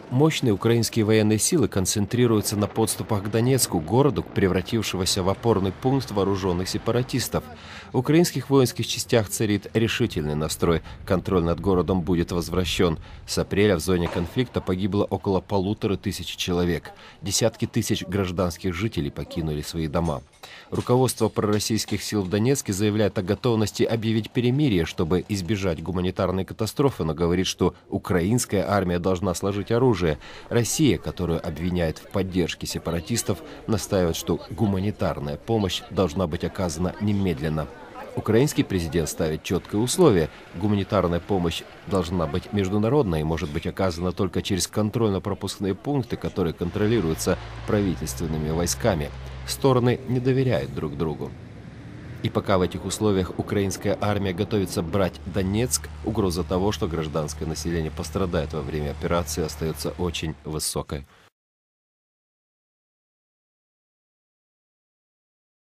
Мощные украинские военные силы концентрируются на подступах к Донецку, городу, превратившегося в опорный пункт вооруженных сепаратистов. В украинских воинских частях царит решительный настрой. Контроль над городом будет возвращен. С апреля в зоне конфликта погибло около 1500 человек. Десятки тысяч гражданских жителей покинули свои дома. Руководство пророссийских сил в Донецке заявляет о готовности объявить перемирие, чтобы избежать гуманитарной катастрофы, но говорит, что украинская армия должна сложить оружие. Россия, которую обвиняет в поддержке сепаратистов, настаивает, что гуманитарная помощь должна быть оказана немедленно. Украинский президент ставит четкое условие. Гуманитарная помощь должна быть международной и может быть оказана только через контрольно-пропускные пункты, которые контролируются правительственными войсками. Стороны не доверяют друг другу. И пока в этих условиях украинская армия готовится брать Донецк, угроза того, что гражданское население пострадает во время операции, остается очень высокой.